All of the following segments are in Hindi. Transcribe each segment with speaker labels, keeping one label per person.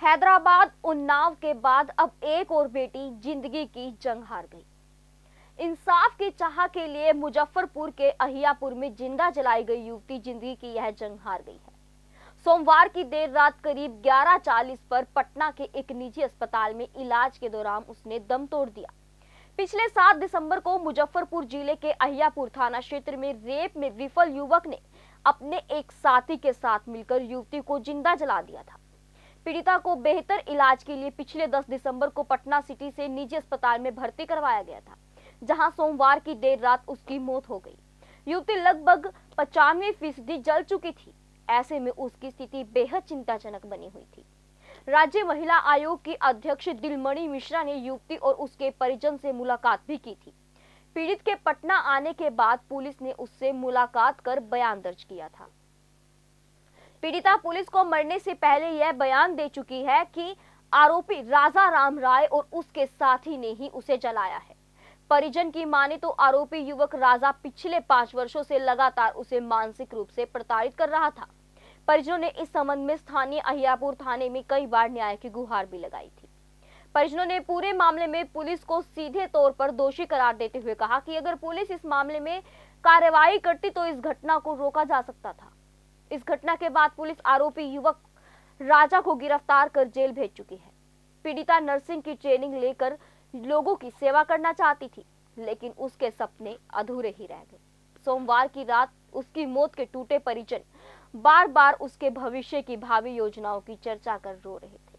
Speaker 1: हैदराबाद उन्नाव के बाद अब एक और बेटी जिंदगी की जंग हार गई। इंसाफ की चाह के लिए मुजफ्फरपुर के अहियापुर में जिंदा जलाई गई युवती जिंदगी की यह जंग हार गई है। सोमवार की देर रात करीब 11:40 पर पटना के एक निजी अस्पताल में इलाज के दौरान उसने दम तोड़ दिया। पिछले 7 दिसंबर को मुजफ्फरपुर जिले के अहियापुर थाना क्षेत्र में रेप में विफल युवक ने अपने एक साथी के साथ मिलकर युवती को जिंदा जला दिया था। पीड़िता को बेहतर इलाज के लिए पिछले 10 दिसंबर को पटना सिटी से निजी अस्पताल में भर्ती करवाया गया था, जहां सोमवार की देर रात उसकी मौत हो गई। युवती लगभग 95% जल चुकी थी। ऐसे में उसकी स्थिति बेहद चिंताजनक बनी हुई थी। राज्य महिला आयोग की अध्यक्ष दिलमणि मिश्रा ने युवती और उसके परिजन से मुलाकात भी की थी। पीड़ित के पटना आने के बाद पुलिस ने उससे मुलाकात कर बयान दर्ज किया था। पीड़िता पुलिस को मरने से पहले यह बयान दे चुकी है कि आरोपी राजा राम राय और उसके साथी ने ही उसे जलाया है। परिजन की माने तो आरोपी युवक राजा पिछले 5 वर्षों से लगातार उसे मानसिक रूप से प्रताड़ित कर रहा था। परिजनों ने इस संबंध में स्थानीय अहियापुर थाने में कई बार न्याय की गुहार भी लगाई थी। परिजनों ने पूरे मामले में पुलिस को सीधे तौर पर दोषी करार देते हुए कहा कि अगर पुलिस इस मामले में कार्रवाई करती तो इस घटना को रोका जा सकता था। इस घटना के बाद पुलिस आरोपी युवक राजा को गिरफ्तार कर जेल भेज चुकी है। पीड़िता नर्सिंग की ट्रेनिंग लेकर लोगों की सेवा करना चाहती थी, लेकिन उसके सपने अधूरे ही रह गए। सोमवार की रात उसकी मौत के टूटे परिजन बार बार उसके भविष्य की भावी योजनाओं की चर्चा कर रो रहे थे।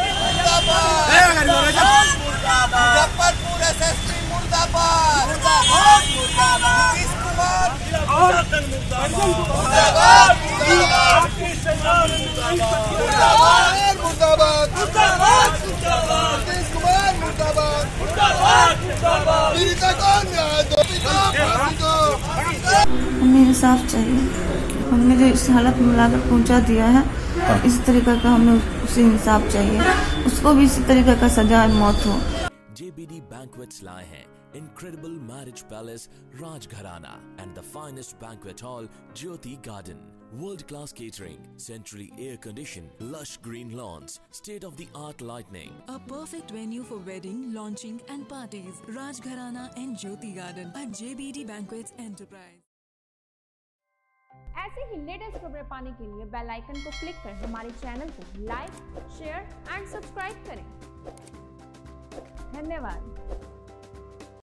Speaker 2: हमें इंसाफ चाहिए। हमने जो इस हालत में लाकर पहुंचा दिया है, इस तरीके का हमें उसे इंसाफ चाहिए। उसको भी इसी तरीके का सजा मौत हो।
Speaker 3: JBD Banquets लाए हैं incredible marriage palace Rajgharana and the finest banquet hall Jyoti Garden. World-class catering, centrally air-conditioned, lush green lawns, state-of-the-art lighting.
Speaker 4: A perfect venue for wedding, launching and parties. Rajgharana and Jyoti Garden at JBD Banquets Enterprise.
Speaker 5: ऐसे ही लेटेस्ट खबरें पाने के लिए बेल आइकन को क्लिक कर हमारे चैनल को लाइक, शेयर एंड सब्सक्राइब करें। धन्यवाद।